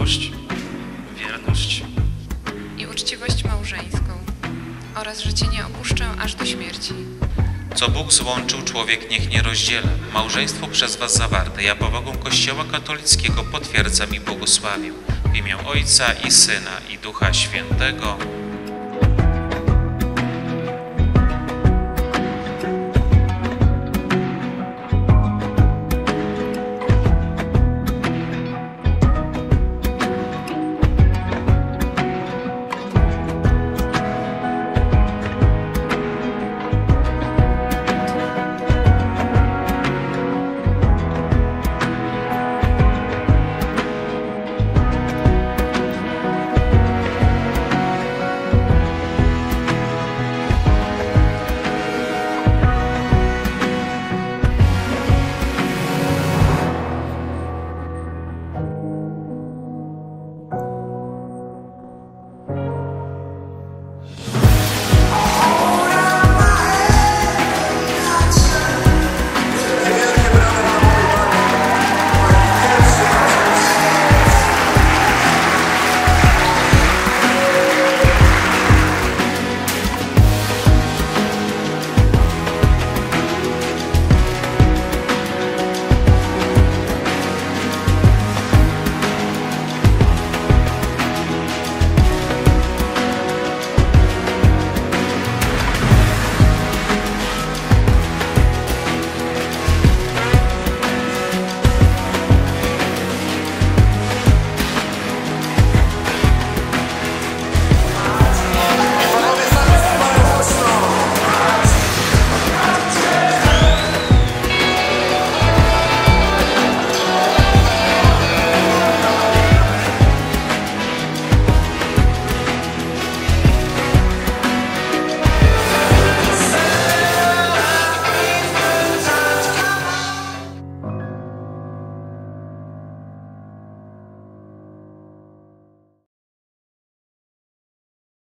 miłość, wierność i uczciwość małżeńską oraz, że Cię nie opuszczę aż do śmierci. Co Bóg złączył, człowiek niech nie rozdziela. Małżeństwo przez was zawarte, ja powagą Kościoła katolickiego potwierdzam i błogosławię. W imię Ojca i Syna i Ducha Świętego.